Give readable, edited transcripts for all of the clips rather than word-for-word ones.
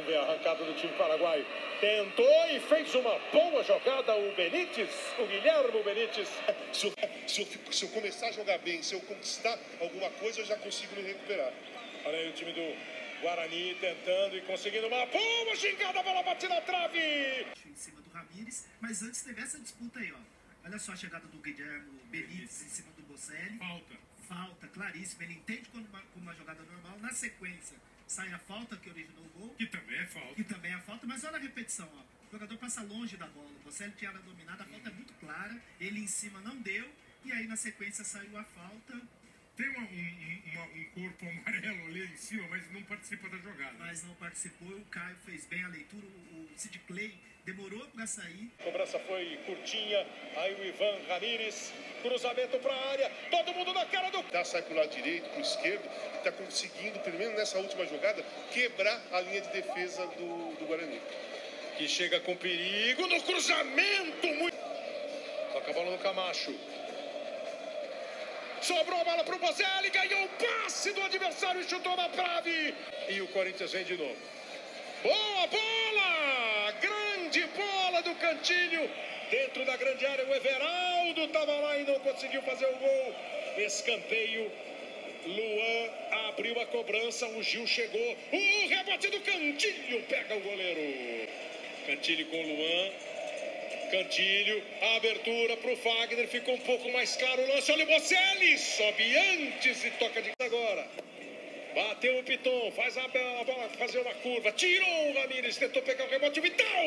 vem a arrancada do time paraguaio. Tentou e fez uma boa jogada o Benítez, o Guilherme Benítez. Se eu começar a jogar bem, se eu conquistar alguma coisa, eu já consigo me recuperar. Olha aí o time do Guarani tentando e conseguindo uma boa gingada, a bola bate na trave. Em cima do Ramires, mas antes teve essa disputa aí, ó. Olha só a chegada do Guilherme Benítez em cima do Bocelli. Falta, claríssima. Ele entende como uma jogada normal. Na sequência, sai a falta que originou o gol. Que também é falta. Mas olha a repetição, ó. O jogador passa longe da bola. O Bocelli tinha ela dominada, a falta é muito clara. Ele em cima não deu. E aí na sequência saiu a falta. Tem um corpo amarelo ali em cima, mas não participa da jogada. Mas não participou. O Caio fez bem a leitura. O Sid Clay demorou para sair. A cobrança foi curtinha. Aí o Ivan Ramírez, cruzamento para a área. Todo mundo na cara do... Sai para o lado direito, para o esquerdo. E está conseguindo, pelo menos nessa última jogada, quebrar a linha de defesa do Guarani. Que chega com perigo no cruzamento. Toca a bola no Camacho. Sobrou a bola para o Bocelli, ganhou o passe do adversário e chutou na trave. E o Corinthians vem de novo. Boa bola! Grande bola do Cantilho. Dentro da grande área, o Everaldo estava lá e não conseguiu fazer o gol. Escanteio. Luan abriu a cobrança, o Gil chegou. O rebote do Cantilho pega o goleiro. Cantilho com o Luan. Cantilho, a abertura para o Fagner, ficou um pouco mais claro o lance, olha o Bocelli, sobe antes e toca de agora. Bateu o Piton, faz a bola fazer uma curva, tirou o Ramírez, tentou pegar o rebote, Vital!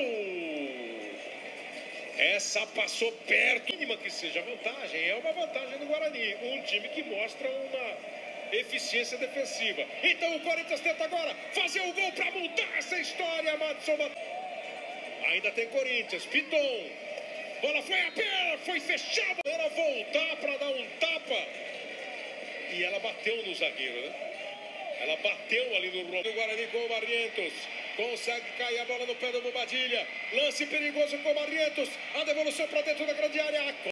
Essa passou perto, mínima que seja vantagem, é uma vantagem do Guarani, um time que mostra uma eficiência defensiva. Então o Corinthians tenta agora fazer o gol para mudar essa história, Madison. Ainda tem Corinthians, Piton, bola foi a pé, foi fechada, era voltar para dar um tapa, e ela bateu no zagueiro, né? Ela bateu ali no Ronaldo. O Guarani com o Barrientos, consegue cair a bola no pé do Bobadilha, lance perigoso com o Barrientos, a devolução para dentro da grande área.